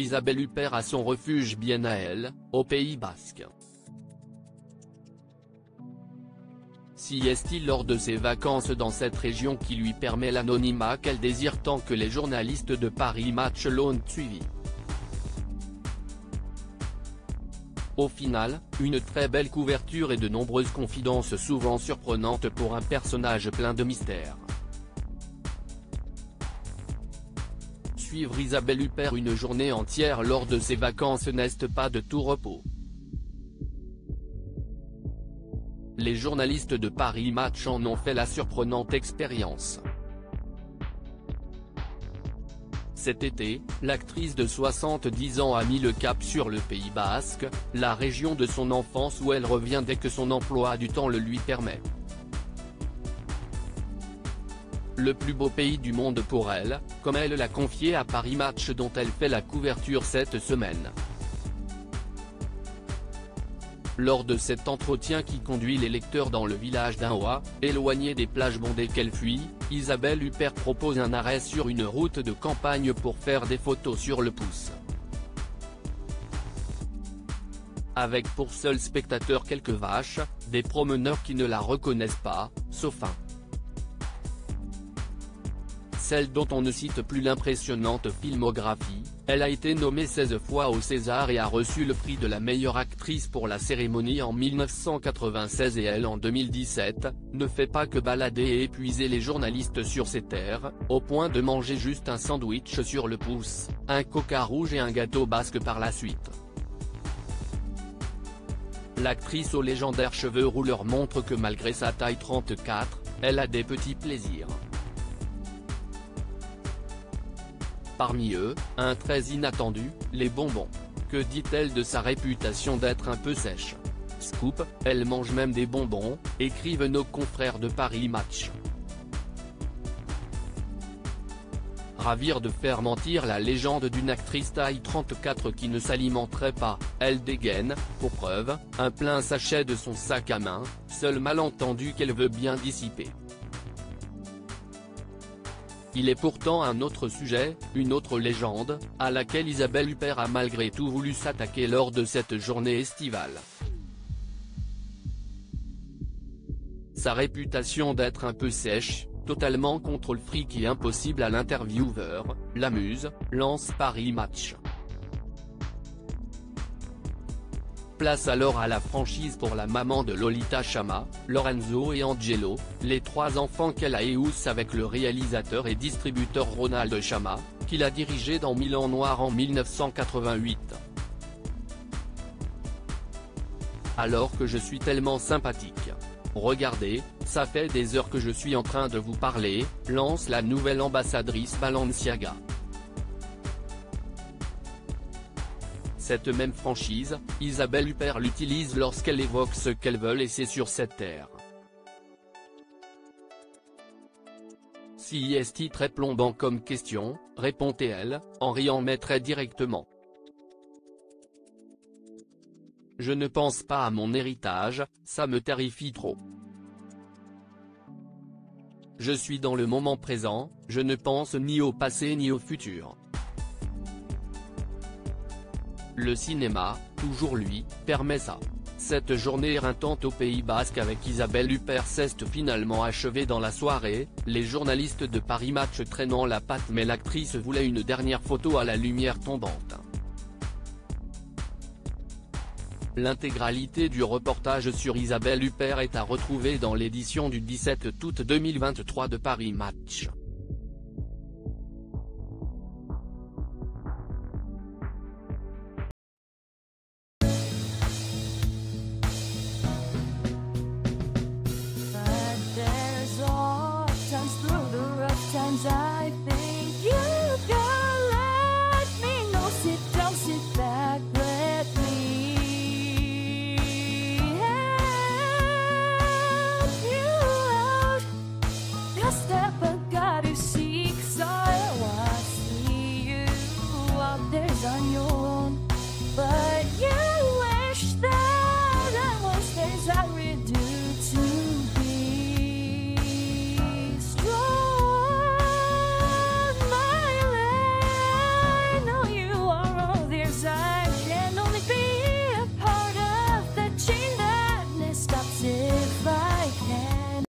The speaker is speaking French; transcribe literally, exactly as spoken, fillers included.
Isabelle Huppert a son refuge bien à elle, au Pays Basque. S'y est-il lors de ses vacances dans cette région qui lui permet l'anonymat qu'elle désire tant que les journalistes de Paris Match l'ont suivi. Au final, une très belle couverture et de nombreuses confidences souvent surprenantes pour un personnage plein de mystères. Suivre Isabelle Huppert une journée entière lors de ses vacances n'est pas de tout repos. Les journalistes de Paris Match en ont fait la surprenante expérience. Cet été, l'actrice de soixante-dix ans a mis le cap sur le Pays Basque, la région de son enfance où elle revient dès que son emploi du temps le lui permet. Le plus beau pays du monde pour elle, comme elle l'a confié à Paris Match dont elle fait la couverture cette semaine. Lors de cet entretien qui conduit les lecteurs dans le village d'Aoua, éloigné des plages bondées qu'elle fuit, Isabelle Huppert propose un arrêt sur une route de campagne pour faire des photos sur le pouce. Avec pour seul spectateur quelques vaches, des promeneurs qui ne la reconnaissent pas, sauf un. Celle dont on ne cite plus l'impressionnante filmographie, elle a été nommée seize fois au César et a reçu le prix de la meilleure actrice pour la cérémonie en mille neuf cent quatre-vingt-seize et elle en deux mille dix-sept, ne fait pas que balader et épuiser les journalistes sur ses terres, au point de manger juste un sandwich sur le pouce, un coca rouge et un gâteau basque par la suite. L'actrice aux légendaires cheveux rouleurs montre que malgré sa taille trente-quatre, elle a des petits plaisirs. Parmi eux, un très inattendu, les bonbons. Que dit-elle de sa réputation d'être un peu sèche? Scoop, elle mange même des bonbons, écrivent nos confrères de Paris Match. Ravir de faire mentir la légende d'une actrice taille trente-quatre qui ne s'alimenterait pas, elle dégaine, pour preuve, un plein sachet de son sac à main, seul malentendu qu'elle veut bien dissiper. Il est pourtant un autre sujet, une autre légende, à laquelle Isabelle Huppert a malgré tout voulu s'attaquer lors de cette journée estivale. Sa réputation d'être un peu sèche, totalement contre le fric et impossible à l'intervieweur, l'amuse, lance Paris Match. Place alors à la franchise pour la maman de Lolita Chama, Lorenzo et Angelo, les trois enfants qu'elle a éhousse avec le réalisateur et distributeur Ronald Chama, qu'il a dirigé dans Milan Noir en mille neuf cent quatre-vingt-huit. Alors que je suis tellement sympathique. Regardez, ça fait des heures que je suis en train de vous parler, lance la nouvelle ambassadrice Balenciaga. Cette même franchise, Isabelle Huppert l'utilise lorsqu'elle évoque ce qu'elle veut laisser sur cette terre. Si est-il très plombant comme question, répondait-elle, en riant mais très directement. Je ne pense pas à mon héritage, ça me terrifie trop. Je suis dans le moment présent, je ne pense ni au passé ni au futur. Le cinéma, toujours lui, permet ça. Cette journée éreintante au Pays Basque avec Isabelle Huppert s'est finalement achevée dans la soirée, les journalistes de Paris Match traînant la patte mais l'actrice voulait une dernière photo à la lumière tombante. L'intégralité du reportage sur Isabelle Huppert est à retrouver dans l'édition du dix-sept août deux mille vingt-trois de Paris Match.